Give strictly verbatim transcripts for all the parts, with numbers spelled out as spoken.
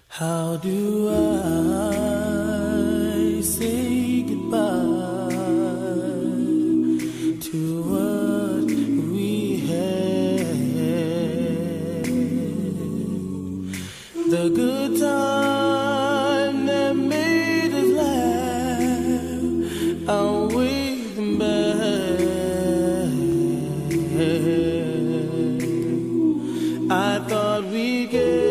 How do I say goodbye to what we had? The good time that made us laugh, outweigh them bad. I thought we'd get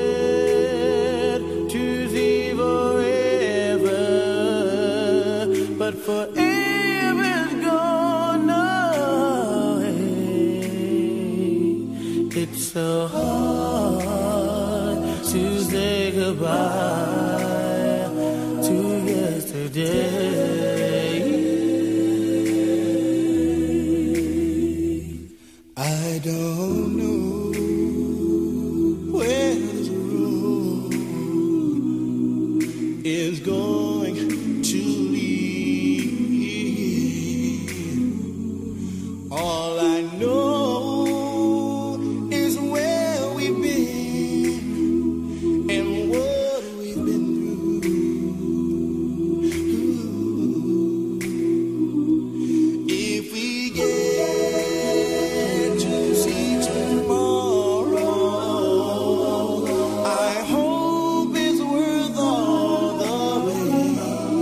but forever's gone away. It's so hard to say goodbye to yesterday. I don't know where this road is going to lead. All I know is where we've been and what we've been through. If we get to see tomorrow, I hope it's worth all the wait.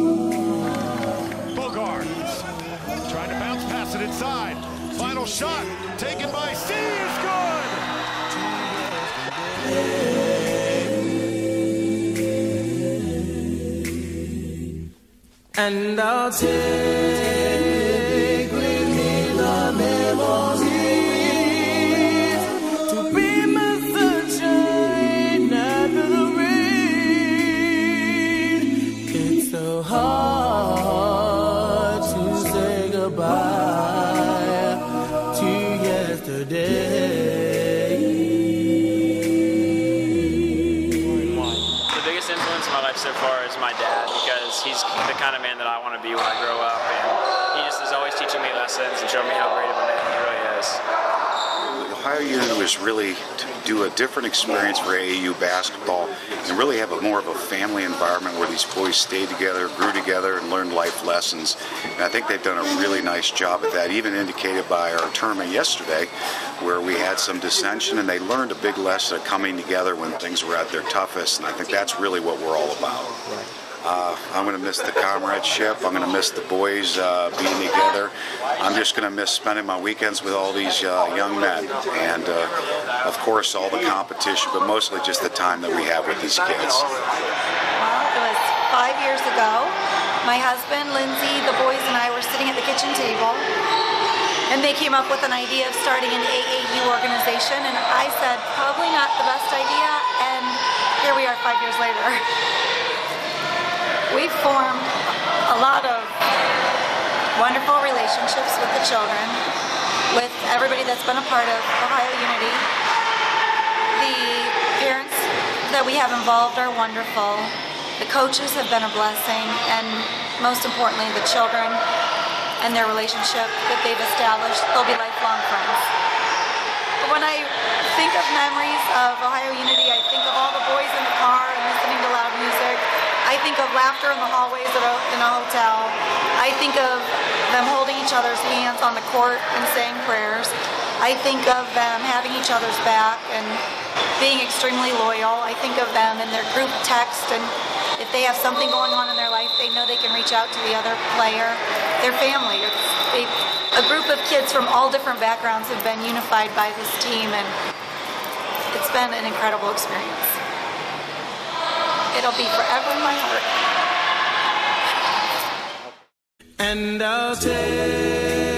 Bogaerts trying to bounce pass it inside. Final shot taken by C is good. And I'll take with me the memories to be my sunshine after the rain. It's so hard to say goodbye to yesterday. The biggest influence in my life so far is my dad, because he's the kind of man that I want to be when I grow up, and he just is always teaching me lessons and showing me how great of a man he really is. Ohio U is really to do a different experience for A A U basketball and really have a more of a family environment where these boys stayed together, grew together, and learned life lessons. And I think they've done a really nice job at that, even indicated by our tournament yesterday, where we had some dissension and they learned a big lesson of coming together when things were at their toughest. And I think that's really what we're all about. Uh, I'm going to miss the comradeship. I'm going to miss the boys uh, being together. I'm just going to miss spending my weekends with all these uh, young men. And, uh, of course, all the competition, but mostly just the time that we have with these kids. Well, it was five years ago. My husband, Lindsay, the boys, and I were sitting at the kitchen table. And they came up with an idea of starting an A A U organization. And I said, probably not the best idea. And here we are five years later. We've formed a lot of wonderful relationships with the children, with everybody that's been a part of Ohio Unity. The parents that we have involved are wonderful. The coaches have been a blessing, and most importantly, the children and their relationship that they've established, they'll be lifelong friends. But when I think of memories of Ohio Unity, I think of all the boys in the car and listening to loud music. I think of laughter in the hallways of a, in a hotel. I think of them holding each other's hands on the court and saying prayers. I think of them having each other's back and being extremely loyal. I think of them in their group text, and if they have something going on in their life, they know they can reach out to the other player, their family. It's a, a group of kids from all different backgrounds have been unified by this team, and it's been an incredible experience. It'll be forever in my heart. And I'll take